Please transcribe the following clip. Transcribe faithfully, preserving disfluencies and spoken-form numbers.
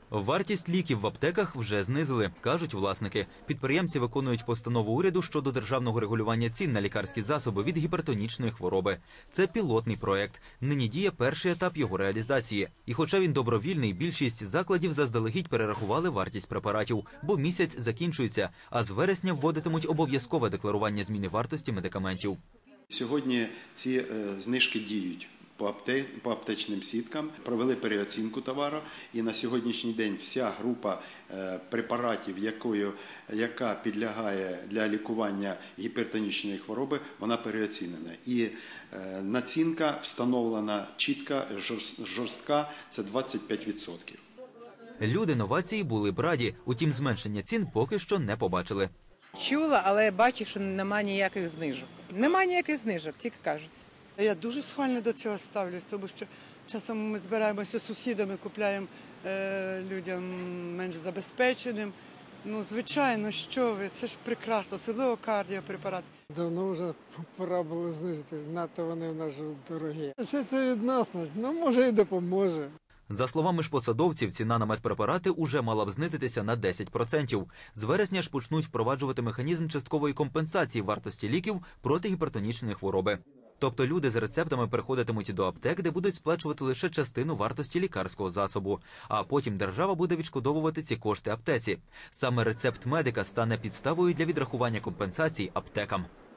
Вартість ліків в аптеках вже знизили, кажуть власники. Підприємці виконують постанову уряду щодо державного регулювання цін на лікарські засоби від гіпертонічної хвороби. Це пілотний проект. Нині діє перший етап його реалізації. І хоча він добровільний, більшість закладів заздалегідь перерахували вартість препаратів, бо місяць закінчується, а з вересня вводитимуть обов'язкове декларування зміни вартості медикаментів. Сьогодні ці е, знижки діють. По аптечним сіткам провели переоцінку товару, і на сьогоднішній день вся група препаратів, якою, яка підлягає для лікування гіпертонічної хвороби, вона переоцінена. І націнка встановлена чітка, жорстка – це двадцять п'ять відсотків. Люди новації були б раді, утім зменшення цін поки що не побачили. Чула, але бачу, що немає ніяких знижок. Немає ніяких знижок, тільки кажуть. Я дуже схвально до цього ставлюсь, тому що часом ми збираємося з сусідами, купуємо е, людям менш забезпеченим. Ну, звичайно, що ви, це ж прекрасно, особливо кардіопрепарат. Давно вже пора було знизити, надто вони в нас дорогі. Все це відносно, ну може і допоможе. За словами ж посадовців, ціна на медпрепарати уже мала б знизитися на десять відсотків. З вересня ж почнуть впроваджувати механізм часткової компенсації вартості ліків проти гіпертонічної хвороби. Тобто люди з рецептами переходитимуть до аптек, де будуть сплачувати лише частину вартості лікарського засобу, а потім держава буде відшкодовувати ці кошти аптеці. Саме рецепт медика стане підставою для відрахування компенсацій аптекам.